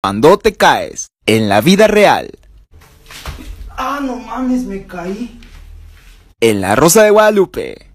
Cuando te caes en la vida real. Ah, no mames, me caí. En La Rosa de Guadalupe.